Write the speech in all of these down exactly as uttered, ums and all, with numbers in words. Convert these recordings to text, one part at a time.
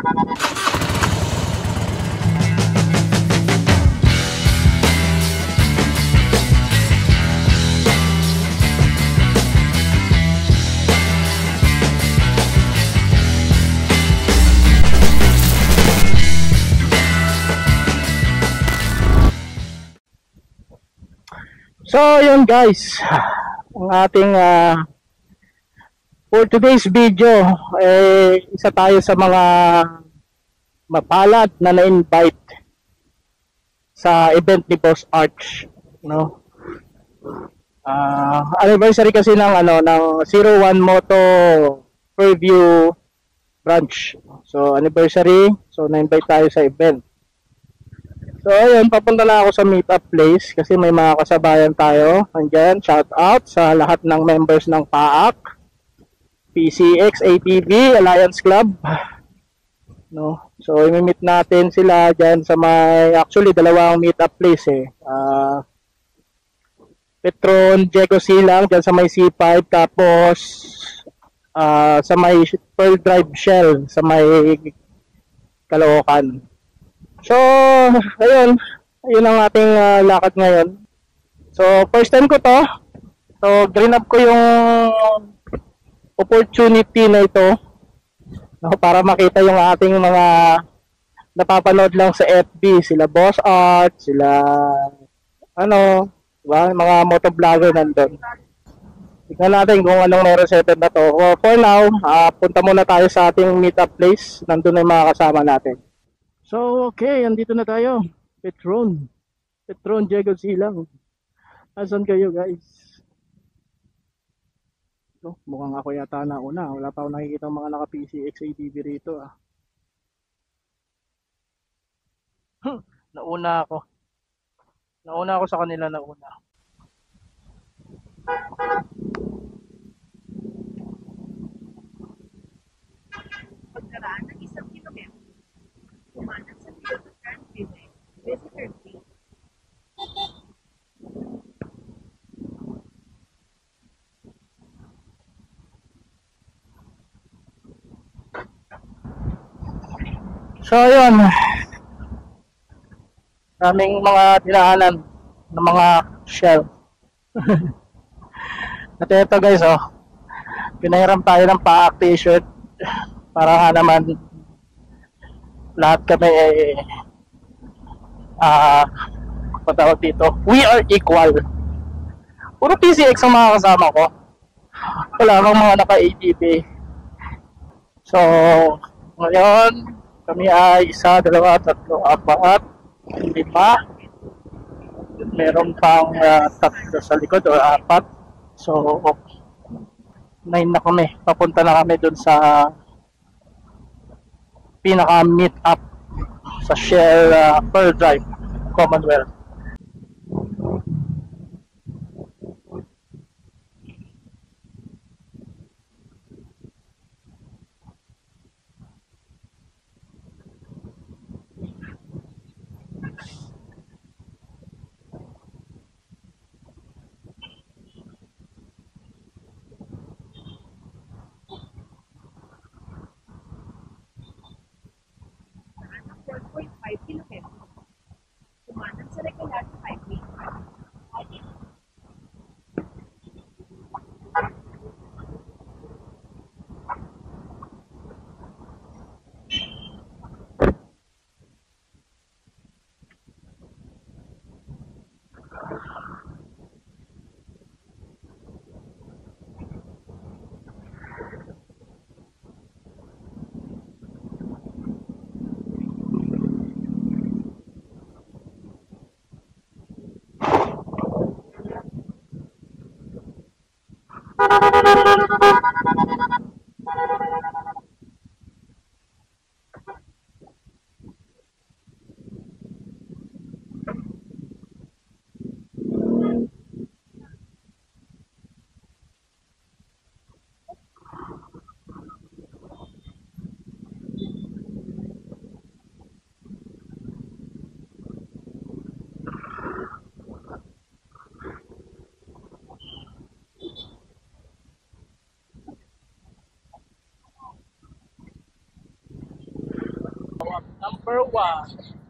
So yun guys, ang ating uh, for today's video, eh, isa tayo sa mga mapalad na na-invite sa event ni Boss Arch, no? Uh, anniversary kasi ng ano ng zero one Moto Preview branch. So anniversary, so na-invite tayo sa event. So ayun, papunta na ako sa meetup place kasi may mga kasabayan tayo. Andyan, shout out sa lahat ng members ng P A A C, P C X, A T V, Alliance Club. No? So i-meet natin sila dyan sa may, actually dalawang meetup place eh. Uh, Petron, Diego Silang, dyan sa may C five, tapos uh, sa may Pearl Drive Shell, sa may Caloocan. So, ayun, ayun ang ating uh, lakad ngayon. So, first time ko to. So, green up ko yung opportunity na ito, no, para makita yung ating mga napapanood lang sa F B, sila Boss Art, sila ano, diba, mga motovlogger nandun. Tignan natin kung anong meron sa event na to. So, for now, uh, punta muna tayo sa ating meetup place. Nandun na yung mga kasama natin. So, okay, andito na tayo. Petron. Petron, Diego Silang. Asan kayo, guys? So, mukhang ako yata nauna. Wala pa ako nakikita mga naka-P C X A T V rito, ah. Huh, nauna ako. Nauna ako sa kanila, nauna. Pagkaraan ng isang kilometro, kumanan sa Philippine Freeway, visitor fee. So, ayun. Daming mga dinaanan ng mga shell. At ito guys, oh. Pinahiram tayo ng P A A C t-shirt para nga naman lahat kami eh ah uh, patawag dito, we are equal. Puro P C X ang mga kasama ko, wala kang mga naka-A T V. So ngayon kami ay isa, dalawa, tatlo, apat, lima, meron pang uh, tatlo sa likod o apat. So nine na kami, papunta na kami dun sa pinaka meet up sa Shell uh, Pearl Drive, Commonwealth. four point five kilometro, kumanan sa regular highway. Number one.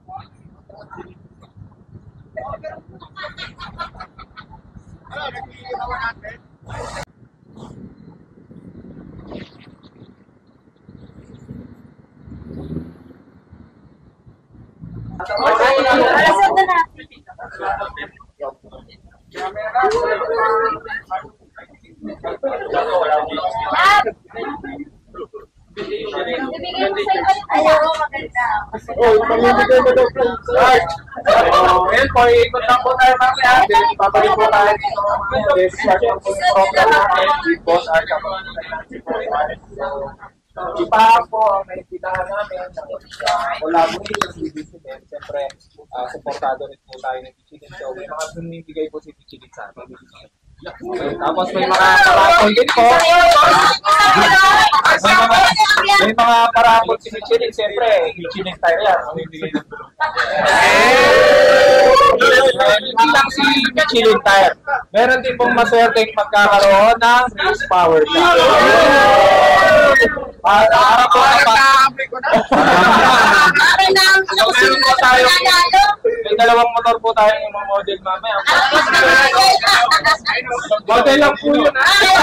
Ayaw, maganda. Oh, pamimigay mo daw po. Start! So, yun po, ikot lang po tayo mamaya. Then, babalik po tayo dito. Then, start lang po yung program natin. With Boss Arca. Ipahan po ang naititahan namin. Wala mo rin yung B B C din. Siyempre, uh, supportado rin po tayo ng Pichilin. So, may mga bumibigay po si Pichilin sa amin. Okay, tapos may mga parapol din po. May mga, may mga parapol si Pichilin. Siyempre, Pichilin tayo yan. Mamibigay ng tulong. Hindi lang si Pichilin tayo. Meron din pong maswerteng magkakaroon ng race power car. Ah, harap po na pa. Meron po tayo. May dalawang motor po tayo yung mga model mamaya. Model lang po yun.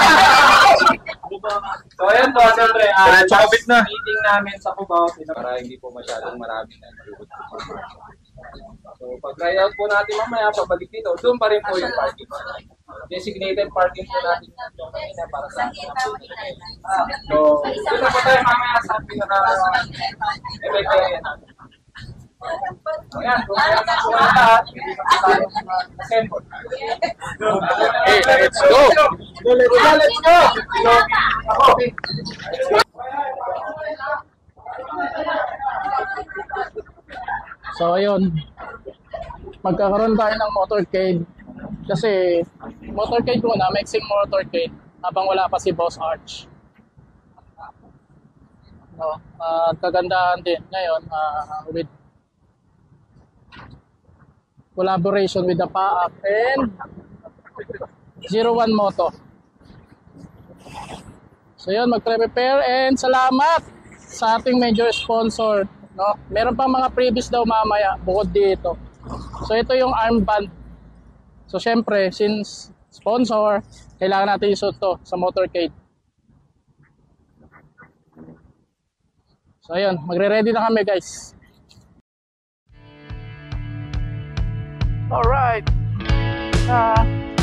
So ayan po, siyempre, uh, last meeting namin sa Cubao para hindi po masyadong marami na nalulot. So pag try out po natin mamaya, pabalik dito, doon pa rin po yung parking. Designated parking po natin yung para sa akin. So, doon na po tayo mamaya sa pinaka-effect natin. Ayan, kung kaya na po lahat, hindi na po tayo assemble. Hey, let's go! Let's go! Let's go! Okay. So ayun, magkakaroon tayo ng motorcade kasi motorcade muna, mixing motorcade habang wala pa si Boss Arch. No, at kagandahan din ngayon uh, with collaboration with the P A A P and zero one Moto. So yun, magpre-prepare and salamat sa ating major sponsor. No? Meron pang mga previous daw mamaya bukod dito. So ito yung armband. So syempre, since sponsor, kailangan natin isuot to sa motorcade. So ayun, magre-ready na kami guys. Alright. Uh,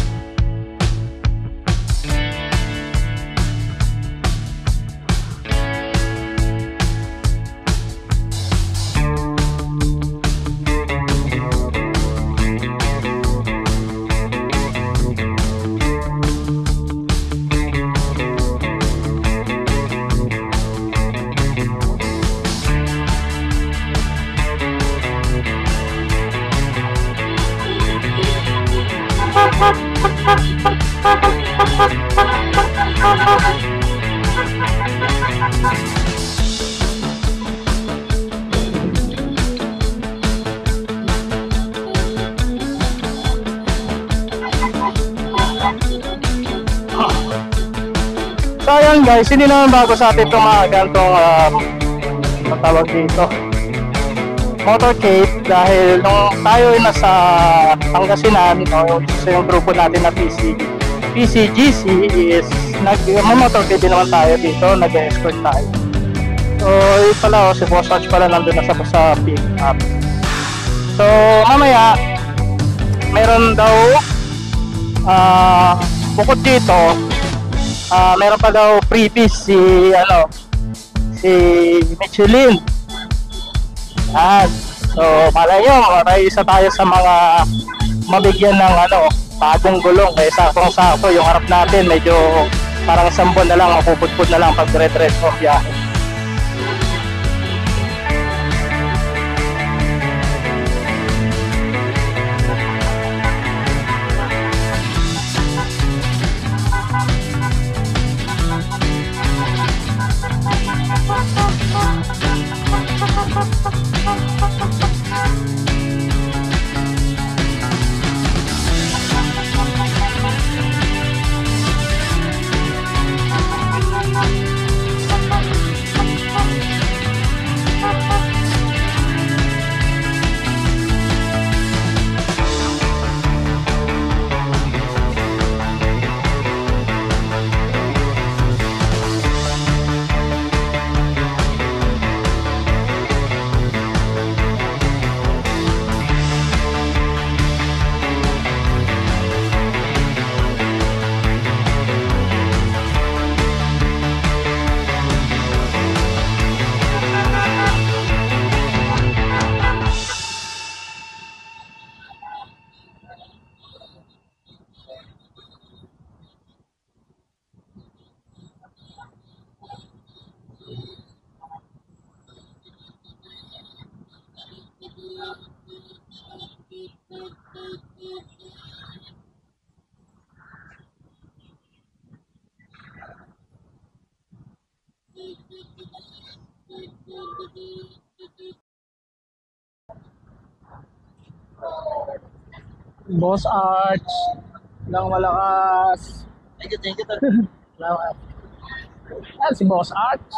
So ayan guys, hindi naman bago sa atin itong mga gantong uh, matawag dito motorcade dahil nung tayo ay nasa Pangasinan, no, sa yung grupo natin na P C P C G C is nag motorcade din naman tayo dito, nag-escort tayo. So yun pala, oh, si Boss Arch pala nandun na sa, sa pick up. So mamaya meron daw uh, bukod dito uh, meron pa daw freebies si ano si Michelin. Yan. So malay nyo, may isa tayo sa mga mabigyan ng ano bagong gulong kaya sakong sako yung harap natin medyo parang isang buwan na lang, mapupudpud na lang pag dire-diretso ang biyahe. Boss Arch ng malakas. Thank you, thank you. Salamat. Ah, si Boss Arch.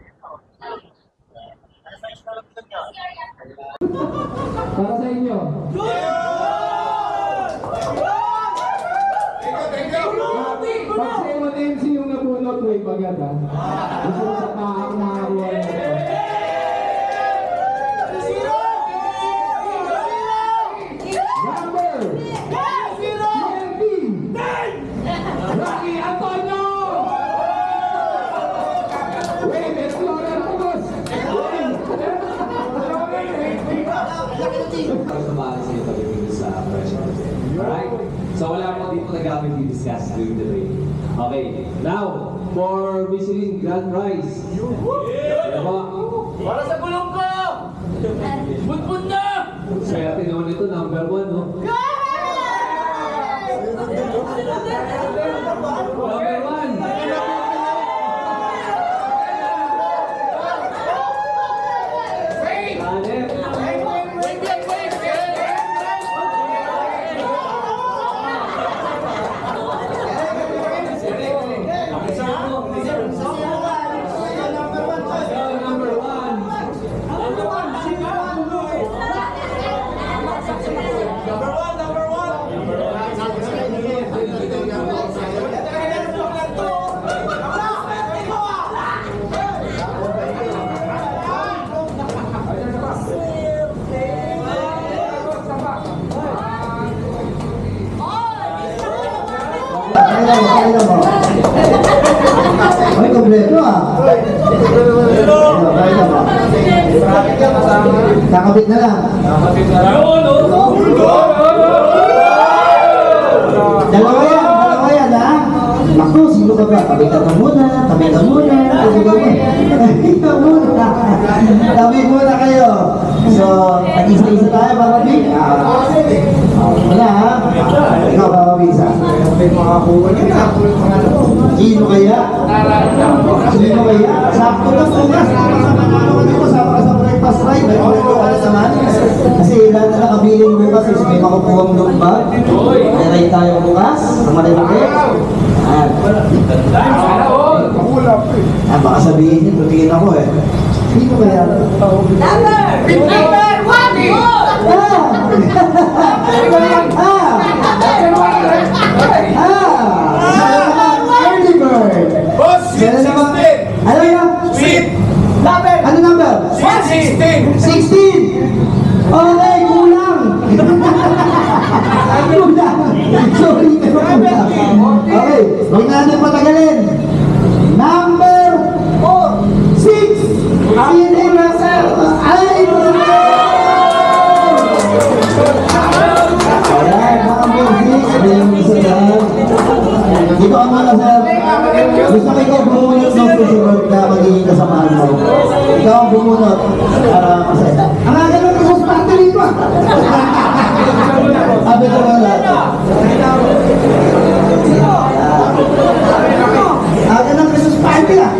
Para sa inyo. Pag si M M C yung nabunot, way bagad ha. Gusto ko sa taang makakuha na ito. Number twenty, Rocky Antonio! Wait, Explorer po, boss! Para sumali sa iyo pagdating sa pressure. Alright? So wala po dito na gamit i-discuss during the day. Okay, now, for Michelin Grand Prize. Diba? Para sa gulong ko! Bunbun na! Swerte naman ito, number one, no? Number one! Kaya mo, kaya mo. Ay, kompleto ah. Kaya mo. Kakabit na lang. Dalawa yan, dalawa yan ha. Ako, sino ka ba? Kabitan ka muna, kabitan muna, kabitan muna. Kabitan muna. Kabitan muna kayo. So, nag-isa-isa tayo, Papa Big. Ah, wala ha. Ikaw, Papa Big, sa? Sino kaya? Sino kaya? Sakto lang po nga. Kasama ka sa breakfast ride. May ulit ka na naman. Kasi lahat na nakabiling bukas is may makukuhang doon ba? May ride tayo bukas. Ang malaki. Ayan. Ah, baka sabihin niyo, tutingin ako eh. Sino kaya? Number! Number one! Ah! Ah! Ah! Early bird! Boss, sweet Meron naman- sixteen! Ano yun? Sweet! Ano number? Sweet sixteen! sixteen! Okay, kulang! Kulang! Sorry, pero kulang. Okay, huwag natin patagalin. Number four! Six! Sino na sa... Ay! Alright, number six. Ayun, isa lang. Dito ang mga sir. Gusto ko ikaw bumunot ng susunod na magiging kasamahan mo. Ikaw ang bumunot para masaya. Ang aga ng Christmas party rito ah. Sabi ko lang lahat. Aga ng Christmas party ah.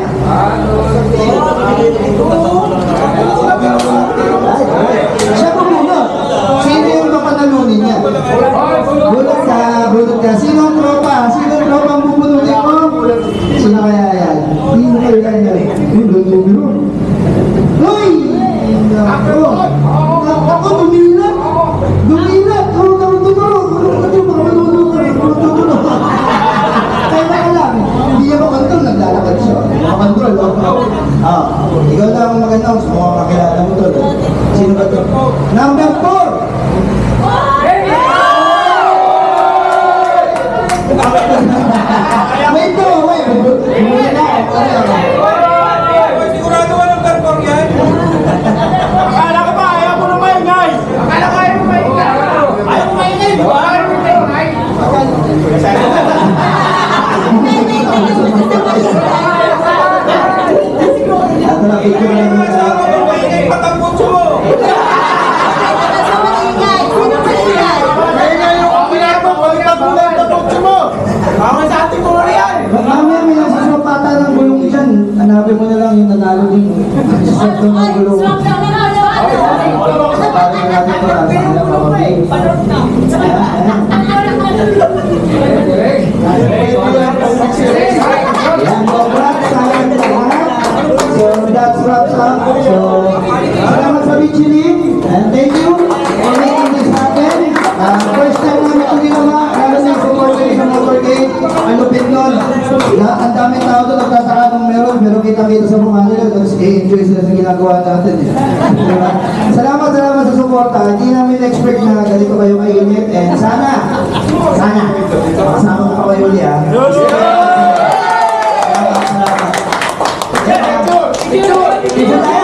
Siya bumunot. Sino yung papanalunin niya? Bulot ka, bulot ka. Sino ang tropa? Sino ang tropa ang bubunutin mo? Sino kaya yan? Sino kaya yan? Bulot mo, bulot. Hoy! Ako! Ako, dumilat! Dumilat! Ako, ako, tumulong! Ako, baka manunod ka rin. Kaya baka lang, hindi niya makontrol, naglalakad siya. Makontrol, no? Ah, ikaw na ang maganda sa mga kakilala mo to. Sino ba ito? Number four! Wait po, wait. Muna na. Sigurado ka ng karpor yan? Akala ko ba, ayaw mo na maingay! Akala ko ayaw mo maingay! Ayaw mo maingay, di ba? Ayaw mo maingay! Ato na picture lang mo sa... Ayaw mo maingay, patambutso mo! Maingay yung kapila mo, balikan mo na yung patambutso mo! Ako sa ating mga yan! Mamaya may nagsusupata ng gulong dyan. Yan, congrats sa ating lahat. So, that's wraps up. So, salamat sa Michelin. And thank you for making this happen. Uh, first time namin ito ginawa. Lalo na yung support kayo sa motorcade. Ang lupit nun. Lahat, ang daming tao doon nagtataka kung meron. Pero kita-kita sa mukha nila. Tapos i-enjoy sila sa ginagawa natin. Diba? Salamat, salamat sa suporta. Hindi namin expect na ganito kayo kainit. And sana, sana, makasama ko pa kayo ulit ah. Salamat, salamat. Picture! Picture! Picture!